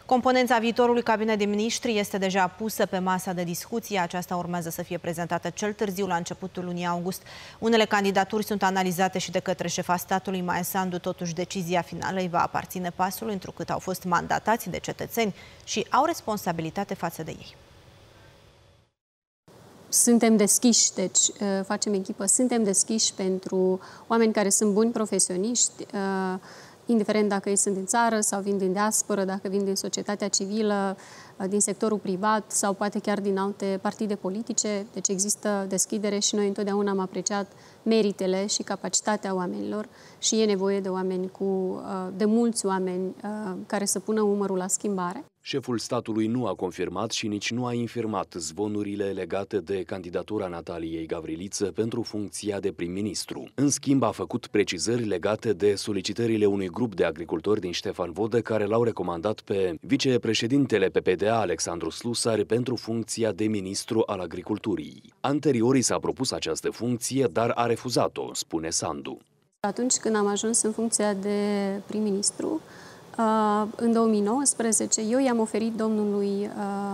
Componența viitorului cabinet de miniștri este deja pusă pe masa de discuție. Aceasta urmează să fie prezentată cel târziu la începutul lunii august. Unele candidaturi sunt analizate și de către șefa statului, Maia Sandu. Totuși, decizia finală îi va aparține PAS-ului, întrucât au fost mandatați de cetățeni și au responsabilitate față de ei. Suntem deschiși, deci facem echipă, suntem deschiși pentru oameni care sunt buni profesioniști, indiferent dacă ei sunt din țară sau vin din diasporă, dacă vin din societatea civilă, din sectorul privat sau poate chiar din alte partide politice. Deci există deschidere și noi întotdeauna am apreciat meritele și capacitatea oamenilor și e nevoie de oameni de mulți oameni care să pună umărul la schimbare. Șeful statului nu a confirmat și nici nu a infirmat zvonurile legate de candidatura Nataliei Gavriliță pentru funcția de prim-ministru. În schimb, a făcut precizări legate de solicitările unui grup de agricultori din Ștefan Vodă care l-au recomandat pe vicepreședintele PPDA, Alexandru Slusar, pentru funcția de ministru al agriculturii. Anterior i s-a propus această funcție, dar a refuzat-o, spune Sandu. Atunci când am ajuns în funcția de prim-ministru, în 2019, eu i-am oferit domnului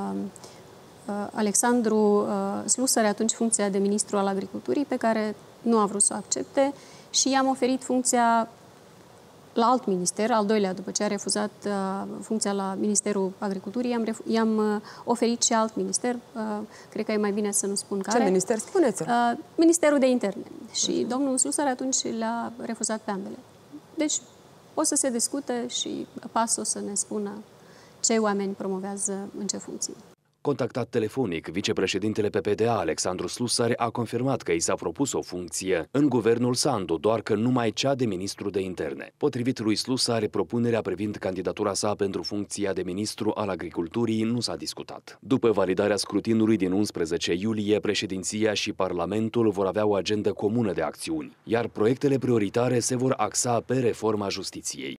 Alexandru Slusar atunci funcția de ministru al agriculturii, pe care nu a vrut să o accepte, și i-am oferit funcția la alt minister, al doilea, după ce a refuzat funcția la Ministerul Agriculturii, i-am oferit și alt minister, cred că e mai bine să nu spun care. Ce minister? Spuneți-l. Ministerul de Interne. Și domnul Slusar atunci le-a refuzat pe ambele. Deci, o să se discute și PAS o să ne spună ce oameni promovează în ce funcții. Contactat telefonic, vicepreședintele PPDA, Alexandru Slusar, a confirmat că i s-a propus o funcție în guvernul Sandu, doar că numai cea de ministru de interne. Potrivit lui Slusar, propunerea privind candidatura sa pentru funcția de ministru al agriculturii nu s-a discutat. După validarea scrutinului din 11 iulie, președinția și Parlamentul vor avea o agendă comună de acțiuni, iar proiectele prioritare se vor axa pe reforma justiției.